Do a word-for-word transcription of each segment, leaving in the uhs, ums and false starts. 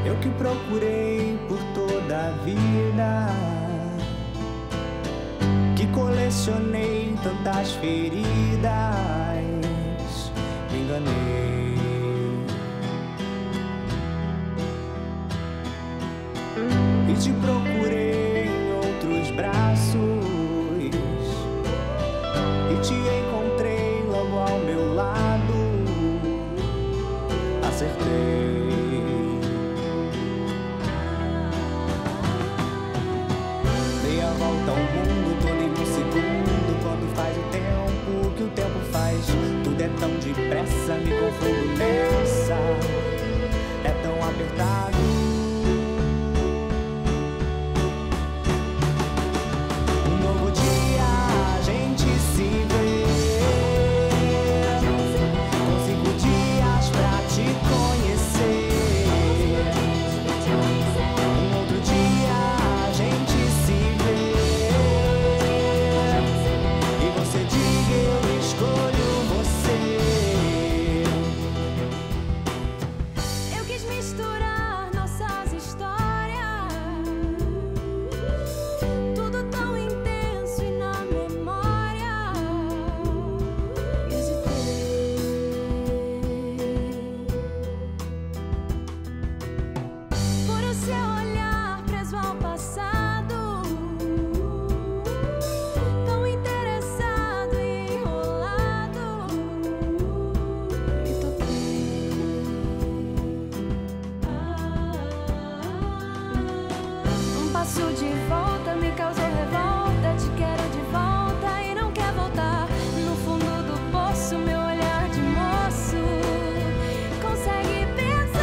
Eu que procurei por toda a vida, que colecionei tantas feridas, me enganei. E te procurei em outros braços, e te encontrei logo ao meu lado. Acertei. Dei a volta ao mundo todo em um segundo. Quando faz o tempo que o tempo faz, tudo é tão depressa, me confundo nessa. É tão apertado. De volta me causou revolta, te quero de volta e não quer voltar. No fundo do poço, meu olhar de moço consegue pensar.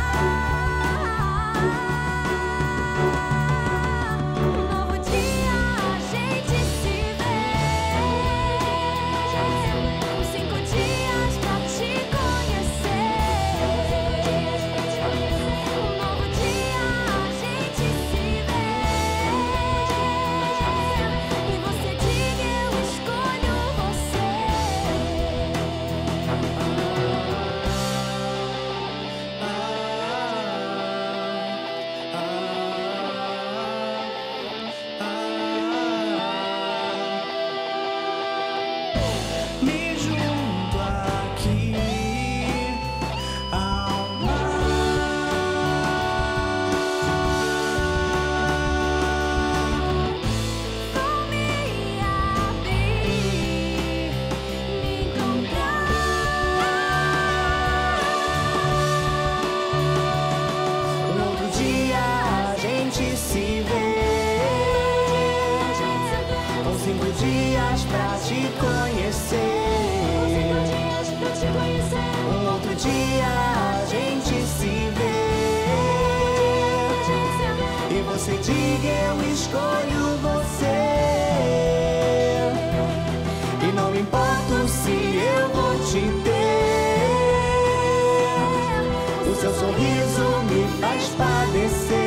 Um novo dia, a gente se vê. Com cinco dias pra te conhecer. Um novo dia, a gente se vê. Cinco dias pra te conhecer. Um outro dia a gente se vê. E você diga eu escolho você. E não me importo se eu vou te ter. O seu sorriso me faz padecer.